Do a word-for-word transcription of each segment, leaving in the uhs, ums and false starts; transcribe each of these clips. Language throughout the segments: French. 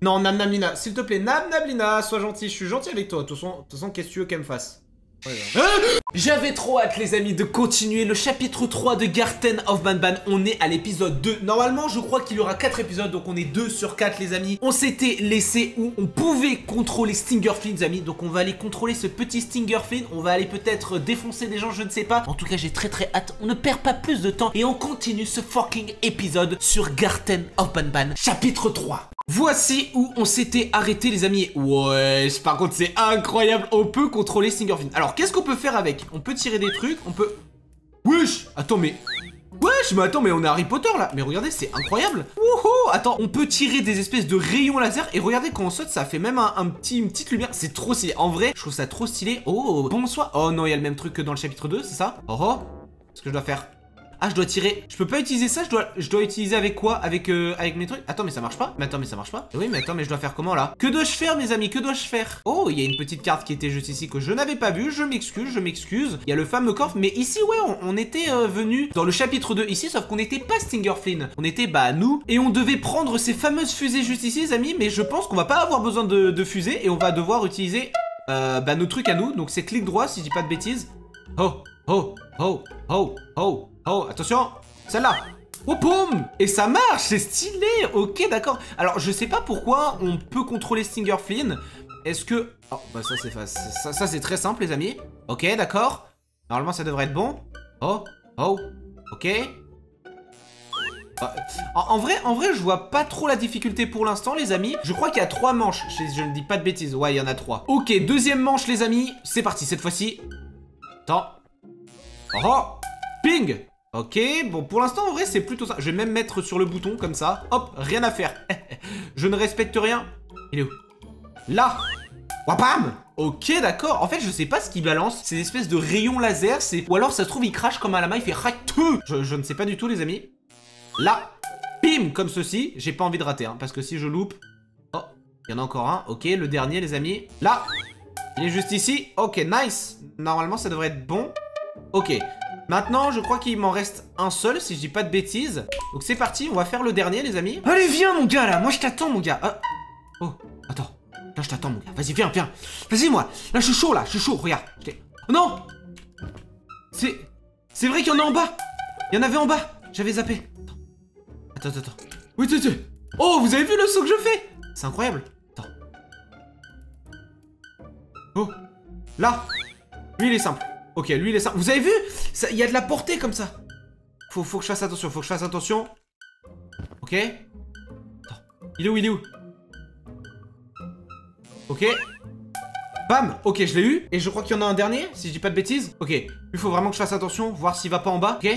Non, Nam Namlina, s'il te plaît, Nam Namlina, sois gentil, je suis gentil avec toi. De toute façon, de toute façon, qu'est-ce que tu veux qu'elle me fasse? Ouais, ouais. Ah, j'avais trop hâte les amis de continuer le chapitre trois de Garten of Banban. On est à l'épisode deux. Normalement je crois qu'il y aura quatre épisodes, donc on est deux sur quatre les amis. On s'était laissé où on pouvait contrôler Stingerflynn les amis. Donc on va aller contrôler ce petit Stingerflynn. On va aller peut-être défoncer des gens, je ne sais pas. En tout cas j'ai très très hâte. On ne perd pas plus de temps et on continue ce fucking épisode sur Garten of Banban chapitre trois. Voici où on s'était arrêté les amis. Ouais, par contre c'est incroyable. On peut contrôler Stingerflynn. Alors qu'est-ce qu'on peut faire avec? On peut tirer des trucs, on peut... Wesh. Attends mais... Wesh, mais attends mais on est Harry Potter là. Mais regardez c'est incroyable. Wouhou. Attends, on peut tirer des espèces de rayons laser. Et regardez quand on saute ça fait même un, un petit, une petite lumière. C'est trop stylé. En vrai je trouve ça trop stylé. Oh bonsoir. Oh non il y a le même truc que dans le chapitre deux, c'est ça? Oh oh. Qu'est-ce que je dois faire? Ah je dois tirer, je peux pas utiliser ça, je dois, je dois utiliser avec quoi? Avec euh, avec mes trucs. Attends mais ça marche pas. Mais attends mais ça marche pas. Oui mais attends mais je dois faire comment là? Que dois-je faire mes amis? Que dois-je faire? Oh il y a une petite carte qui était juste ici que je n'avais pas vue. Je m'excuse, je m'excuse. Il y a le fameux coffre. Mais ici ouais on, on était euh, venu dans le chapitre deux ici. Sauf qu'on n'était pas Stingerflynn. On était bah nous. Et on devait prendre ces fameuses fusées juste ici les amis. Mais je pense qu'on va pas avoir besoin de, de fusées. Et on va devoir utiliser euh, bah nos trucs à nous. Donc c'est clic droit si je dis pas de bêtises. Oh oh oh oh oh oh attention. Celle-là. Oh, boum. Et ça marche, c'est stylé. Ok, d'accord. Alors, je sais pas pourquoi on peut contrôler Stingerflynn. Est-ce que... Oh, bah ça, c'est facile. Ça, ça c'est très simple, les amis. Ok, d'accord. Normalement, ça devrait être bon. Oh, oh, ok. Ah, en, en vrai, en vrai, je vois pas trop la difficulté pour l'instant, les amis. Je crois qu'il y a trois manches. Je, je ne dis pas de bêtises. Ouais, il y en a trois. Ok, deuxième manche, les amis. C'est parti, cette fois-ci. Attends. Oh, oh. Ping. Ok, bon pour l'instant en vrai c'est plutôt ça. Je vais même mettre sur le bouton comme ça. Hop, rien à faire. Je ne respecte rien. Il est où? Là. Wapam. Ok d'accord. En fait je sais pas ce qu'il balance. Ces espèces de rayons laser. C'est ou alors ça se trouve il crache comme à la main. Il fait ratou. Je, je ne sais pas du tout les amis. Là. Bim. Comme ceci. J'ai pas envie de rater hein, parce que si je loupe. Oh, il y en a encore un. Ok, le dernier les amis. Là. Il est juste ici. Ok, nice. Normalement ça devrait être bon. Ok. Maintenant, je crois qu'il m'en reste un seul, si je dis pas de bêtises. Donc c'est parti, on va faire le dernier, les amis. Allez, viens, mon gars, là. Moi, je t'attends, mon gars. Ah. Oh, attends. Là, je t'attends, mon gars. Vas-y, viens, viens. Vas-y, moi. Là, je suis chaud, là. Je suis chaud. Regarde. Oh, non. C'est... C'est vrai qu'il y en a en bas. Il y en avait en bas. J'avais zappé. Attends, attends, attends. Oui, tu sais. Oh, vous avez vu le saut que je fais? C'est incroyable. Attends. Oh. Là. Lui, il est simple. Ok, lui il est simple. Vous avez vu? Il y a de la portée comme ça. Faut, faut que je fasse attention, faut que je fasse attention. Ok. Attends. Il est où? Il est où? Ok. Bam. Ok, je l'ai eu. Et je crois qu'il y en a un dernier, si je dis pas de bêtises. Ok. Il faut vraiment que je fasse attention, voir s'il va pas en bas. Ok.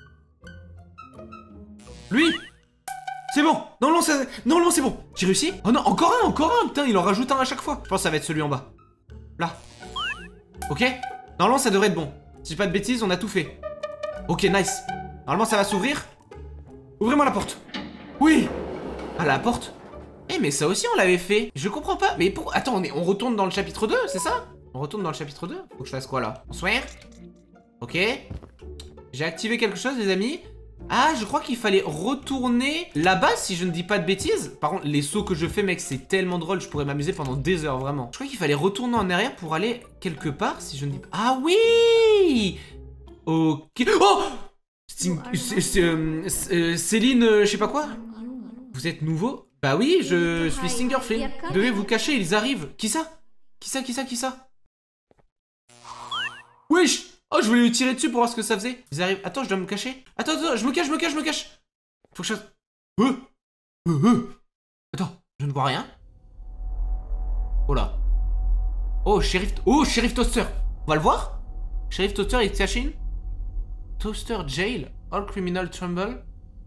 Lui. C'est bon. Non, non, non, non, c'est bon. J'ai réussi. Oh non, encore un, encore un. Putain, il en rajoute un à chaque fois. Je pense que ça va être celui en bas. Là. Ok. Normalement ça devrait être bon. Si j'ai pas de bêtises, on a tout fait. Ok, nice. Normalement ça va s'ouvrir. Ouvrez-moi la porte. Oui. Ah la porte. Eh mais ça aussi on l'avait fait. Je comprends pas. Mais pour... Attends, on, est... on retourne dans le chapitre deux, c'est ça? On retourne dans le chapitre deux. Faut que je fasse quoi là? Bonsoir. Ok. J'ai activé quelque chose les amis. Ah, je crois qu'il fallait retourner là-bas si je ne dis pas de bêtises. Par contre, les sauts que je fais, mec, c'est tellement drôle. Je pourrais m'amuser pendant des heures, vraiment. Je crois qu'il fallait retourner en arrière pour aller quelque part si je ne dis pas... Ah oui. Ok. Oh Sting... euh, Céline, euh, je sais pas quoi. Vous êtes nouveau? Bah oui, je suis Stingerflynn. Vous devez vous cacher, ils arrivent. Qui ça? Qui ça, qui ça, qui ça? Wesh. Oh, je voulais lui tirer dessus pour voir ce que ça faisait. Ils arrivent. Attends, je dois me cacher. Attends, attends, je me cache, je me cache, je me cache. Faut que je fasse... Euh, euh, euh. Attends, je ne vois rien. Oh là. Oh, shérif... Oh, shérif Toaster. On va le voir? Shérif Toaster is cashing. Toaster jail. All criminal tremble.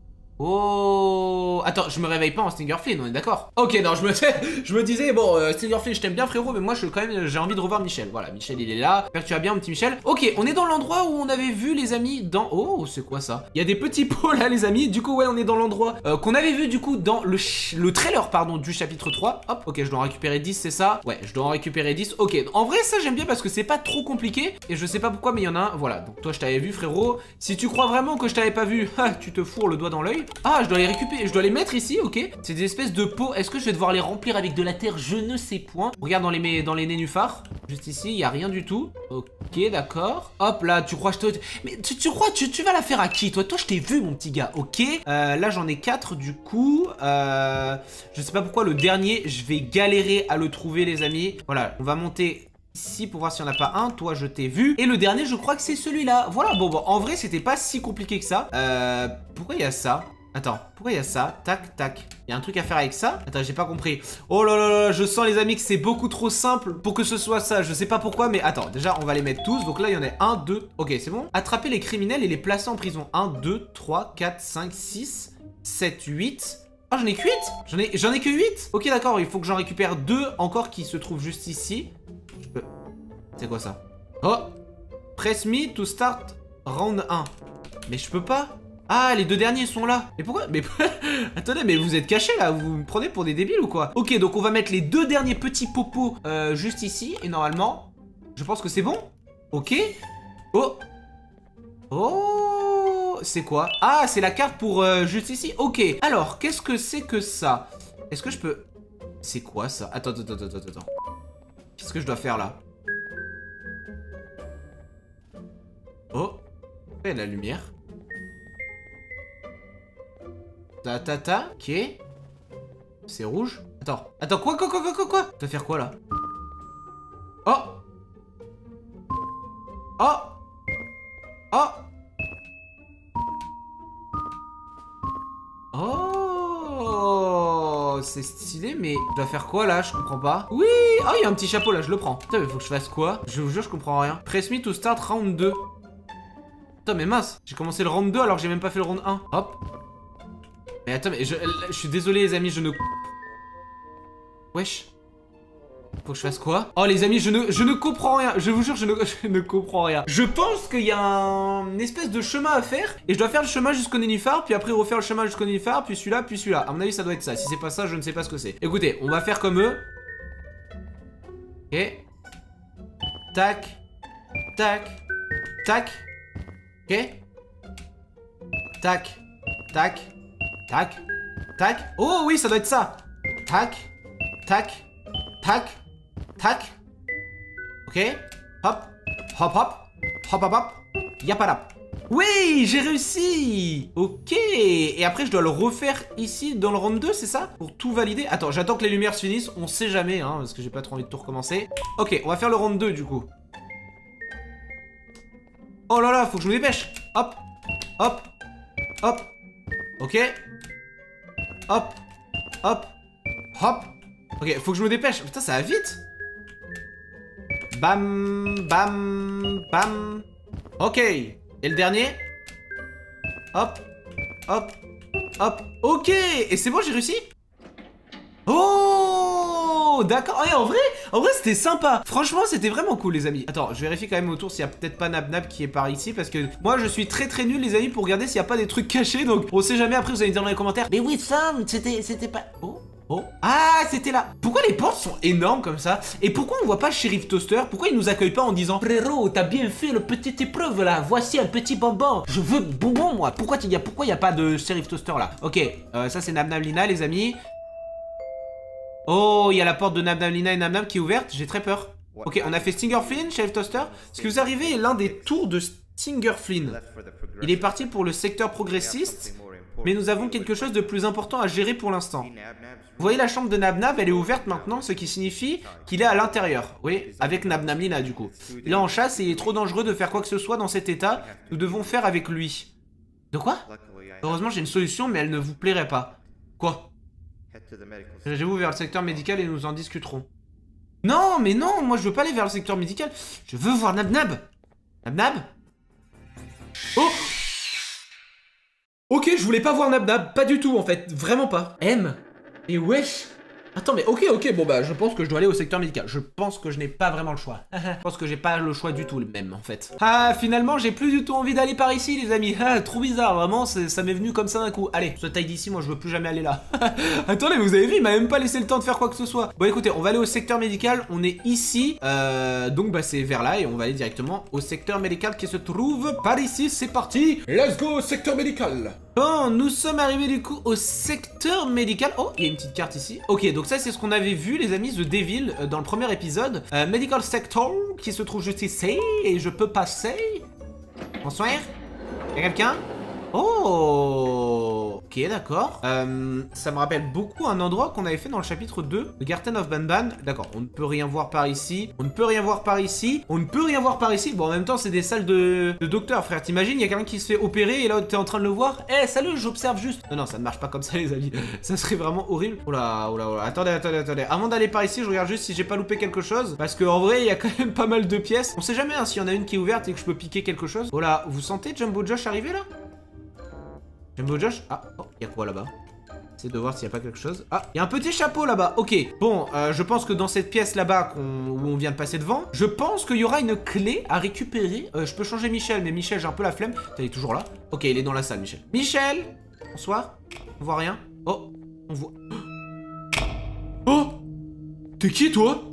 Oh. Attends, je me réveille pas en Stingerflynn, on est d'accord? Ok, non, je me, je me disais, bon, euh, Stingerflynn, je t'aime bien, frérot, mais moi, je quand même, j'ai envie de revoir Michel. Voilà, Michel, il est là. J'espère que tu vas bien, mon petit Michel. Ok, on est dans l'endroit où on avait vu, les amis, dans... Oh, c'est quoi ça? Il y a des petits pots là, les amis. Du coup, ouais, on est dans l'endroit euh, qu'on avait vu, du coup, dans le, ch... le trailer, pardon, du chapitre trois. Hop, ok, je dois en récupérer dix, c'est ça? Ouais, je dois en récupérer dix. Ok, en vrai, ça, j'aime bien parce que c'est pas trop compliqué. Et je sais pas pourquoi, mais il y en a un. Voilà, donc toi, je t'avais vu, frérot. Si tu crois vraiment que je t'avais pas vu, tu te fourres le doigt dans l'œil. oui. Ah, je dois les récupérer, je dois les mettre ici, ok. C'est des espèces de pots. Est-ce que je vais devoir les remplir avec de la terre? Je ne sais point. Regarde dans les, dans les nénuphars. Juste ici, il n'y a rien du tout. Ok, d'accord. Hop, là, tu crois que je te... Mais tu, tu crois, tu, tu vas la faire à qui, toi? Toi, je t'ai vu, mon petit gars, ok. euh, Là, j'en ai quatre, du coup. Euh, je sais pas pourquoi, le dernier, je vais galérer à le trouver, les amis. Voilà, on va monter... ici pour voir s'il n'y en a pas un. Toi je t'ai vu. Et le dernier je crois que c'est celui-là. Voilà, bon bon en vrai c'était pas si compliqué que ça. Euh pourquoi il y a ça? Attends, pourquoi il y a ça? Tac, tac. Il y a un truc à faire avec ça? Attends, j'ai pas compris. Oh là là là, je sens les amis que c'est beaucoup trop simple pour que ce soit ça. Je sais pas pourquoi, mais attends, déjà on va les mettre tous. Donc là il y en a un, deux. Ok, c'est bon. Attraper les criminels et les placer en prison. un, deux, trois, quatre, cinq, six, sept, huit. Oh, j'en ai que huit? J'en ai, j'en ai que huit? Ok, d'accord, il faut que j'en récupère deux encore qui se trouvent juste ici. C'est quoi ça? Oh! Press me to start round un. Mais je peux pas. Ah, les deux derniers sont là. Mais pourquoi? Mais attendez, mais vous êtes cachés là? Vous me prenez pour des débiles ou quoi? Ok, donc on va mettre les deux derniers petits popos euh, juste ici. Et normalement, je pense que c'est bon. Ok. Oh! Oh! C'est quoi? Ah, c'est la carte pour euh, juste ici. Ok. Alors, qu'est-ce que c'est que ça? Est-ce que je peux... C'est quoi ça? Attends, attends, attends, attends, attends. Qu'est-ce que je dois faire là? Oh, il y a de la lumière. Ta ta ta, ok. C'est rouge. Attends, attends, quoi, quoi, quoi, quoi, quoi, quoi? Tu dois faire quoi là? Oh! Oh! Oh! Oh! C'est stylé, mais je dois faire quoi là? Je comprends pas. Oui! Oh, il y a un petit chapeau là, je le prends. Putain, mais faut que je fasse quoi? Je vous jure, je comprends rien. Press me to start round deux. Putain mais mince, j'ai commencé le round deux alors que j'ai même pas fait le round un. Hop. Mais attends, mais je, je suis désolé les amis, je ne... Wesh. Faut que je fasse quoi? Oh les amis, je ne, je ne comprends rien. Je vous jure, je ne, je ne comprends rien. Je pense qu'il y a un, une espèce de chemin à faire. Et je dois faire le chemin jusqu'au nénuphar. Puis après refaire le chemin jusqu'au nénuphar. Puis celui-là, puis celui-là. À mon avis ça doit être ça. Si c'est pas ça, je ne sais pas ce que c'est. Écoutez, on va faire comme eux. Ok. Tac. Tac. Tac. Ok. Tac. Tac. Tac. Tac. Oh oui, ça doit être ça. Tac. Tac. Tac. Tac. Ok. Hop. Hop hop. Hop hop hop. Yapalap. Oui, j'ai réussi. Ok. Et après, je dois le refaire ici dans le round deux, c'est ça? Pour tout valider. Attends, j'attends que les lumières se finissent. On sait jamais, hein, parce que j'ai pas trop envie de tout recommencer. Ok, on va faire le round deux du coup. Oh là là, faut que je me dépêche. Hop. Hop. Hop. Ok. Hop. Hop. Hop. Ok, faut que je me dépêche. Putain, ça va vite. Bam. Bam. Bam. Ok. Et le dernier. Hop. Hop. Hop. Ok. Et c'est bon, j'ai réussi. Oh, d'accord. Ouais, en vrai, en vrai, c'était sympa. Franchement, c'était vraiment cool, les amis. Attends, je vérifie quand même autour s'il y a peut-être pas Nab Nab qui est par ici, parce que moi, je suis très très nul, les amis, pour regarder s'il y a pas des trucs cachés. Donc, on sait jamais. Après, vous allez me dire dans les commentaires. Mais oui, Sam, c'était, c'était pas. Oh. Oh. Ah, c'était là. Pourquoi les portes sont énormes comme ça? Et pourquoi on voit pas Sheriff Toaster? Pourquoi il nous accueille pas en disant frérot, t'as bien fait le petite épreuve là, voici un petit bonbon. Je veux bonbon moi. Pourquoi il y a pourquoi il y a pas de Sheriff Toaster là? Ok, euh, ça c'est Nab Nab Lina, les amis. Oh, il y a la porte de Nab Nab Lina et Nab Nab qui est ouverte. J'ai très peur. Ok, on a fait Stinger Flynn, Sheriff Toaster. Ce que vous arrivez est l'un des tours de Stinger Flynn. Il est parti pour le secteur progressiste. Mais nous avons quelque chose de plus important à gérer pour l'instant. Vous voyez la chambre de Nab Nab, elle est ouverte maintenant, ce qui signifie qu'il est à l'intérieur. Oui, avec Nab Nab Lina du coup. Il est en chasse et il est trop dangereux de faire quoi que ce soit dans cet état. Nous devons faire avec lui. De quoi? Heureusement j'ai une solution, mais elle ne vous plairait pas. Quoi? Dirigez-vous vers le secteur médical et nous en discuterons. Non, mais non, moi je veux pas aller vers le secteur médical. Je veux voir Nab Nab. Nab Nab? Oh! Ok, je voulais pas voir Nab Nab, pas du tout en fait, vraiment pas. M. Et wesh, Attends, mais ok, ok, bon bah je pense que je dois aller au secteur médical. Je pense que je n'ai pas vraiment le choix. Je pense que j'ai pas le choix du tout même en fait. Ah, finalement j'ai plus du tout envie d'aller par ici les amis. Ah, trop bizarre, vraiment, ça m'est venu comme ça d'un coup. Allez, ce taille d'ici, moi je veux plus jamais aller là. Attendez, vous avez vu, il m'a même pas laissé le temps de faire quoi que ce soit. Bon écoutez, on va aller au secteur médical, on est ici. Euh, donc bah c'est vers là et on va aller directement au secteur médical qui se trouve par ici, c'est parti. Let's go, secteur médical. Bon, nous sommes arrivés du coup au secteur médical. Oh, il y a une petite carte ici. Ok, donc ça c'est ce qu'on avait vu les amis, The Devil, euh, dans le premier épisode. Euh, medical Sector, qui se trouve juste ici, et je peux passer. Bonsoir. Y'a quelqu'un? Oh, ok, d'accord. Euh, ça me rappelle beaucoup un endroit qu'on avait fait dans le chapitre deux de Garten of Banban. D'accord, on ne peut rien voir par ici. On ne peut rien voir par ici. On ne peut rien voir par ici. Bon, en même temps, c'est des salles de, de docteur, frère. T'imagines, il y a quelqu'un qui se fait opérer et là, t'es en train de le voir. Eh, hey, salut, j'observe juste. Non, non, ça ne marche pas comme ça, les amis. Ça serait vraiment horrible. Oh là, oh là, oh là. Attendez, attendez, attendez. Avant d'aller par ici, je regarde juste si j'ai pas loupé quelque chose. Parce qu'en vrai, il y a quand même pas mal de pièces. On sait jamais hein, s'il y en a une qui est ouverte et que je peux piquer quelque chose. Oh là, vous sentez Jumbo Josh arriver là? Jumbo Josh? Ah, oh, il y a quoi là-bas? J'essaie de voir s'il n'y a pas quelque chose. Ah, il y a un petit chapeau là-bas. Ok, bon, euh, je pense que dans cette pièce là-bas qu'on- où on vient de passer devant, je pense qu'il y aura une clé à récupérer. Euh, je peux changer Michel, mais Michel, j'ai un peu la flemme. Il est toujours là. Ok, il est dans la salle, Michel. Michel! Bonsoir. On voit rien. Oh, on voit... Oh, t'es qui toi?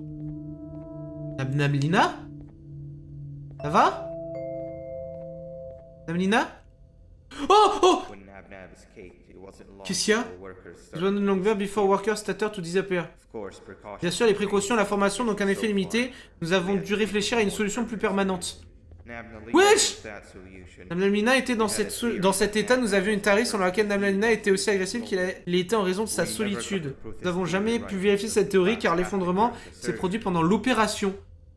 Nam Namlina? Ça va? Namlina? Oh, oh! Qu'est-ce qu'il y a? Join no longer before workers started to disappear. Bien sûr, les précautions, la formation n'ont qu'un effet limité. Nous avons dû réfléchir à une solution plus permanente. Wesh! Namlina était dans, cette so- dans cet état, nous avions une théorie selon laquelle Namlina était aussi agressif qu'il a- il était en raison de sa solitude. Nous n'avons jamais pu vérifier cette théorie car l'effondrement s'est produit pendant l'opération.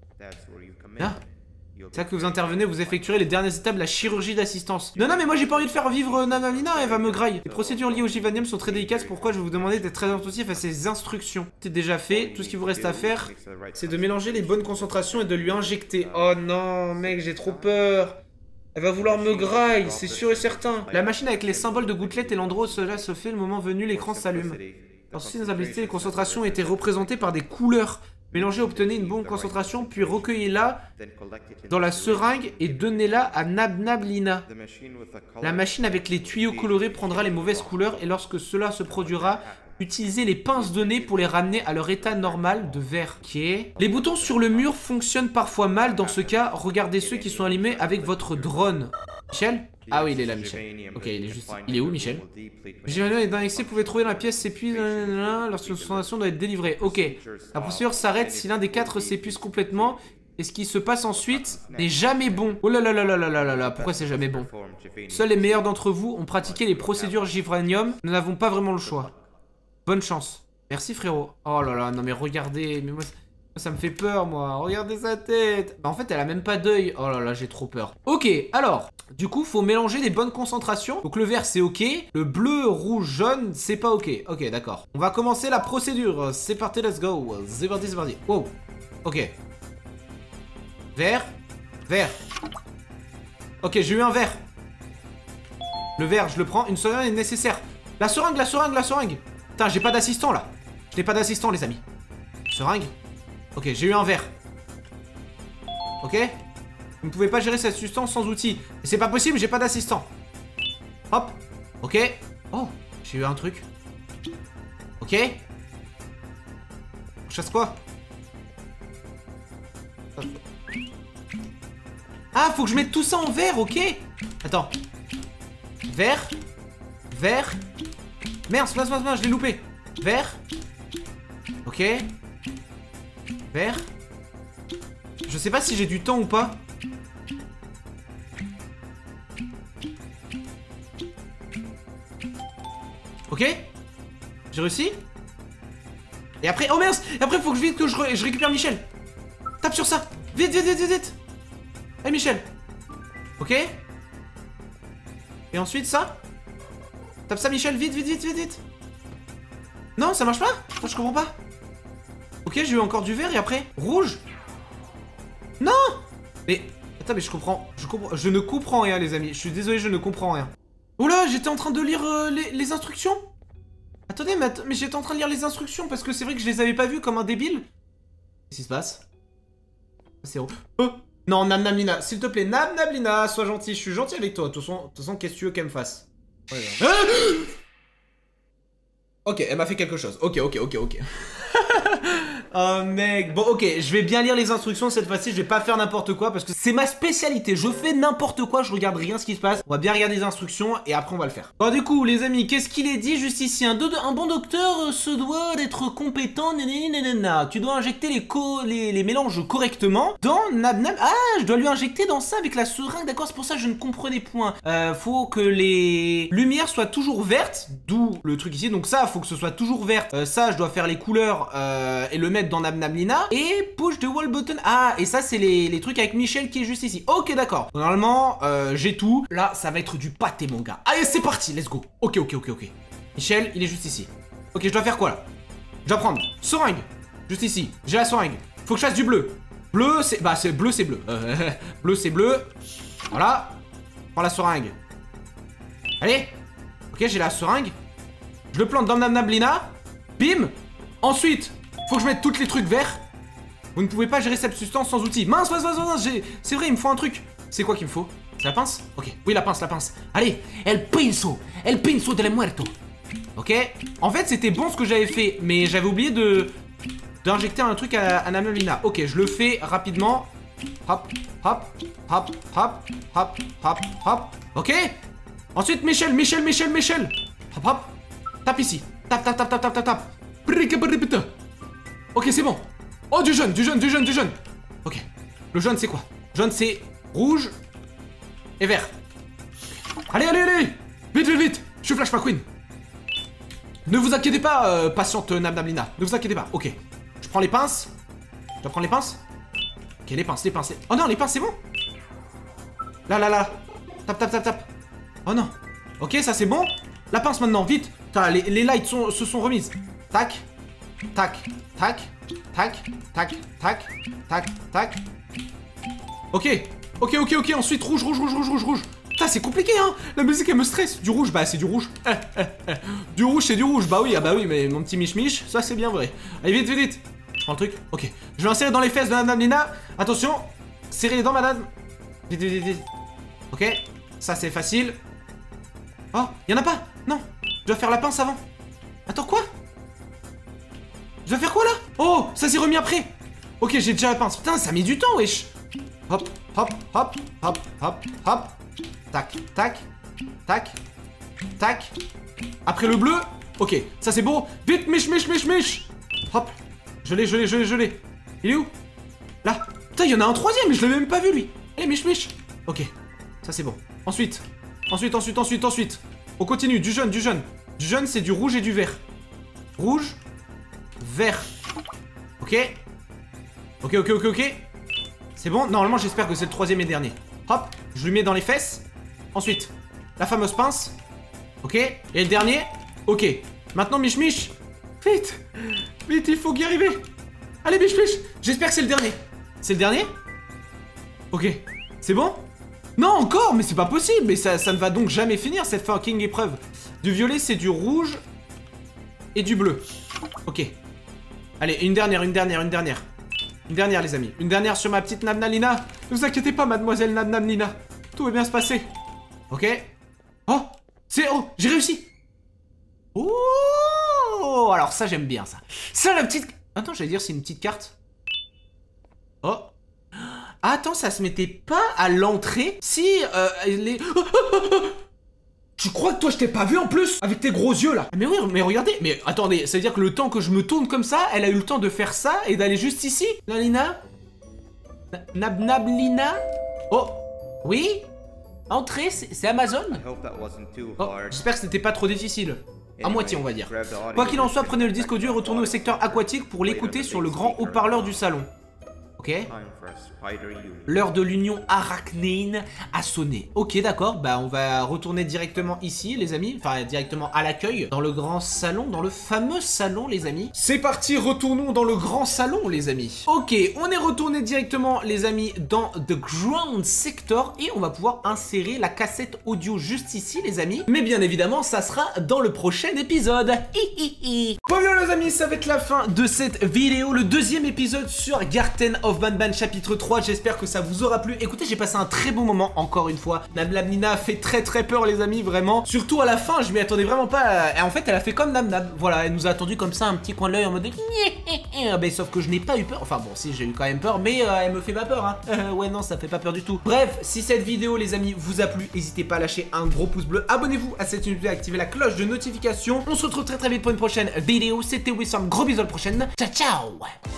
Ah. C'est là que vous intervenez, vous effectuerez les dernières étapes de la chirurgie d'assistance. Non, non, mais moi j'ai pas envie de faire vivre Namlina, elle va me graille. Les procédures liées au Givanium sont très délicates, c'est pourquoi je vais vous demander d'être très attentif à ces instructions. C'est déjà fait, tout ce qu'il vous reste à faire, c'est de mélanger les bonnes concentrations et de lui injecter. Oh non, mec, j'ai trop peur. Elle va vouloir me graille, c'est sûr et certain. La machine avec les symboles de gouttelettes et l'endroit où cela se fait, le moment venu, l'écran s'allume. Lorsque nos habilités, les concentrations étaient représentées par des couleurs. Mélangez, obtenez une bonne concentration, puis recueillez-la dans la seringue et donnez-la à Namlina. La machine avec les tuyaux colorés prendra les mauvaises couleurs et lorsque cela se produira, utilisez les pinces de nez pour les ramener à leur état normal de vert. Ok. Les boutons sur le mur fonctionnent parfois mal. Dans ce cas, regardez ceux qui sont allumés avec votre drone. Michel? Ah oui, il est là, Michel. Ok, il est juste... Il est où, Michel? Givanium est dans l'excès, vous pouvez trouver dans la pièce s'épuise lorsque une concentration doit être délivrée. Ok. La procédure s'arrête si l'un des quatre s'épuise complètement. Et ce qui se passe ensuite n'est jamais bon. Oh là là là là là là là là, pourquoi c'est jamais bon? Seuls les meilleurs d'entre vous ont pratiqué les procédures Givanium. Nous n'avons pas vraiment le choix. Bonne chance. Merci, frérot. Oh là là, non mais regardez, mais moi... Ça me fait peur, moi. Regardez sa tête. Bah, en fait, elle a même pas d'œil. Oh là là, j'ai trop peur. Ok, alors, du coup, faut mélanger les bonnes concentrations. Donc, le vert, c'est ok. Le bleu, rouge, jaune, c'est pas ok. Ok, d'accord. On va commencer la procédure. C'est parti, let's go. C'est parti, c'est parti. Wow. Ok. Vert. Vert. Ok, j'ai eu un vert. Le vert, je le prends. Une seringue est nécessaire. La seringue, la seringue, la seringue. Putain, j'ai pas d'assistant, là. Je n'ai pas d'assistant, les amis. Seringue. Ok, j'ai eu un verre. Ok. Vous ne pouvez pas gérer cette substance sans outils. Et c'est pas possible, j'ai pas d'assistant. Hop. Ok. Oh, j'ai eu un truc. Ok. On chasse quoi? Ah, faut que je mette tout ça en vert, ok. Attends. Vert. Vert. Merde, mince, mince, mince, je l'ai loupé. Vert. Ok. Vert. Je sais pas si j'ai du temps ou pas. Ok. J'ai réussi. Et après, oh mince. Et après, faut que je vite que je, re... je récupère Michel. Tape sur ça. Vite, vite, vite, vite, vite. Allez, Michel. Ok. Et ensuite, ça. Tape ça, Michel. Vite, vite, vite, vite, vite. Non, ça marche pas? Oh, je comprends pas. Ok, j'ai eu encore du vert et après, rouge. Non. Mais, attends, mais je comprends, je comprends, je ne comprends rien, les amis. Je suis désolé, je ne comprends rien. Oh là, j'étais en train de lire euh, les, les instructions. Attendez, mais, att mais j'étais en train de lire les instructions parce que c'est vrai que je les avais pas vues comme un débile. Qu'est-ce qui se passe? C'est oh. Oh. Non, Nam Nam Lina, s'il te plaît, Nam Nam Lina, sois gentil, je suis gentil avec toi. De toute façon, façon qu'est-ce que tu veux qu'elle me fasse? Ouais, ouais. Ah ok, elle m'a fait quelque chose. Ok, ok, ok, ok. Oh mec, bon ok, je vais bien lire les instructions cette fois-ci, je vais pas faire n'importe quoi parce que c'est ma spécialité, je fais n'importe quoi, je regarde rien ce qui se passe. On va bien regarder les instructions et après on va le faire. Bon du coup les amis, qu'est-ce qu'il est dit juste ici? Un, un bon docteur se doit d'être compétent, nanana. Tu dois injecter les, co les, les mélanges correctement dans Nab Nab. Ah, je dois lui injecter dans ça avec la seringue, d'accord, c'est pour ça que je ne comprenais point. Euh, faut que les lumières soient toujours vertes, d'où le truc ici, donc ça, faut que ce soit toujours vert. Euh, ça, je dois faire les couleurs euh, et le mettre dans Nam Nam Lina. Et push the wall button. Ah, et ça, c'est les, les trucs avec Michel qui est juste ici. Ok, d'accord. Normalement, euh, j'ai tout. Là, ça va être du pâté, mon gars. Allez, c'est parti, let's go. Ok, ok, ok, ok. Michel, il est juste ici. Ok, je dois faire quoi, là? Je dois prendre seringue. Juste ici. J'ai la seringue. Faut que je fasse du bleu. Bleu, c'est... Bah, c'est bleu, c'est bleu. Euh, bleu, c'est bleu. Voilà. Prends la seringue. Allez. Ok, j'ai la seringue. Je le plante dans Nam Nam Lina. Bim. Ensuite, faut que je mette tous les trucs verts. Vous ne pouvez pas gérer cette substance sans outil. Mince, mince, mince, mince, c'est vrai, il me faut un truc. C'est quoi qu'il me faut? C'est la pince? Ok, oui, la pince, la pince. Allez, el pinzo, el pinzo de la muerto. Ok, en fait, c'était bon ce que j'avais fait, mais j'avais oublié de d'injecter un truc à, à Nam Nam Lina. Ok, je le fais rapidement. Hop, hop, hop, hop, hop, hop, hop. Ok. Ensuite, Michel, Michel, Michel, Michel. Hop, hop. Tape ici. Tape, tape, tape, tape, tape, tape, tape. Ok, c'est bon. Oh, du jaune, du jaune, du jaune, du jaune. Ok. Le jaune, c'est quoi? Jaune, c'est rouge et vert. Allez, allez, allez. Vite, vite, vite. Je suis Flash McQueen. Ne vous inquiétez pas, euh, patiente Nam Nam Lina. Ne vous inquiétez pas. Ok. Je prends les pinces. Je dois prendre les pinces. Ok, les pinces, les pinces. Les... Oh non, les pinces, c'est bon. Là, là, là. Tape, tape, tape, tape. Oh non. Ok, ça, c'est bon. La pince maintenant, vite. Putain, les, les lights sont, se sont remises. Tac. Tac. Tac. Tac. Tac. Tac. Tac. Tac. Ok. Ok, ok, ok. Ensuite, rouge, rouge, rouge, rouge, rouge, rouge. Putain, c'est compliqué, hein. La musique, elle me stresse. Du rouge, bah, c'est du rouge. Du rouge, c'est du rouge. Bah oui, ah bah oui, mais mon petit mich-mich, ça, c'est bien vrai. Allez, vite, vite, vite. Je prends le truc. Ok. Je vais insérer dans les fesses de Madame Lina. Attention. Serrez les dents, madame. Vite, vite, vite, vite. Ok. Ça, c'est facile. Oh, y'en a pas. Non. Je dois faire la pince avant. Attends, quoi? Je dois faire quoi, là? Oh, ça s'est remis après. Ok, j'ai déjà la pince. Putain, ça met du temps, wesh. Hop, hop, hop, hop, hop, hop. Tac, tac, tac, tac. Après le bleu. Ok, ça c'est beau. Vite, mich, mich, mich, mich. Hop. Je l'ai, je l'ai, je l'ai, je l'ai. Il est où? Là. Putain, il y en a un troisième, mais je l'avais même pas vu, lui. Allez, mich, mich. Ok, ça c'est bon. Ensuite, ensuite, ensuite, ensuite, ensuite. On continue, du jaune, du jaune. Du jaune, c'est du rouge et du vert. Rouge, vert. Ok. Ok, ok, ok, ok. C'est bon. Normalement, j'espère que c'est le troisième et dernier. Hop, je lui mets dans les fesses. Ensuite, la fameuse pince. Ok. Et le dernier. Ok. Maintenant, Mich Mich. Vite. Vite, il faut y arriver. Allez, Mich Mich. J'espère que c'est le dernier. C'est le dernier? Ok. C'est bon? Non, encore. Mais c'est pas possible. Mais ça, ça ne va donc jamais finir, cette fucking épreuve. Du violet, c'est du rouge. Et du bleu. Ok. Allez, une dernière, une dernière, une dernière. Une dernière, les amis. Une dernière sur ma petite Nam Nam Lina. Ne vous inquiétez pas, mademoiselle Nam Nam Lina. Tout va bien se passer. Ok. Oh, c'est... Oh, j'ai réussi. Oh, alors ça, j'aime bien, ça. Ça, la petite... Attends, j'allais dire, c'est une petite carte. Oh. Attends, ça se mettait pas à l'entrée. Si, euh, les... Oh, oh, oh, oh. Tu crois que toi je t'ai pas vu en plus? Avec tes gros yeux là. Mais oui, mais regardez. Mais attendez, ça veut dire que le temps que je me tourne comme ça, elle a eu le temps de faire ça et d'aller juste ici. Nalina? Nab Nab Lina? Oh, oui? Entrée, c'est Amazon? Oh, j'espère que c'était pas trop difficile. À moitié, on va dire. Quoi qu'il en soit, prenez le disque audio et retournez au secteur aquatique pour l'écouter sur le grand haut-parleur du salon. Ok. L'heure de l'union arachnéine a sonné. Ok, d'accord. Bah, on va retourner directement ici, les amis. Enfin, directement à l'accueil, dans le grand salon, dans le fameux salon, les amis. C'est parti, retournons dans le grand salon, les amis. Ok, on est retourné directement, les amis, dans The Ground Sector et on va pouvoir insérer la cassette audio juste ici, les amis. Mais bien évidemment, ça sera dans le prochain épisode. Hihihi. Bon, bien, les amis, ça va être la fin de cette vidéo, le deuxième épisode sur Garten of Banban chapitre trois. J'espère que ça vous aura plu. Écoutez, j'ai passé un très bon moment, encore une fois. Nam Nam Nina a fait très très peur, les amis, vraiment. Surtout à la fin, je m'y attendais vraiment pas. Et en fait, elle a fait comme Nam Nam. Voilà, elle nous a attendu comme ça, un petit coin de l'œil en mode... Mais sauf que je n'ai pas eu peur. Enfin bon, si, j'ai eu quand même peur, mais euh, elle me fait pas peur, hein. Euh, ouais, non, ça fait pas peur du tout. Bref, si cette vidéo, les amis, vous a plu, n'hésitez pas à lâcher un gros pouce bleu. Abonnez-vous à cette vidéo et activez la cloche de notification. On se retrouve très très vite pour une prochaine vidéo. C'était Wissam, gros bisous à la prochaine. Ciao, ciao.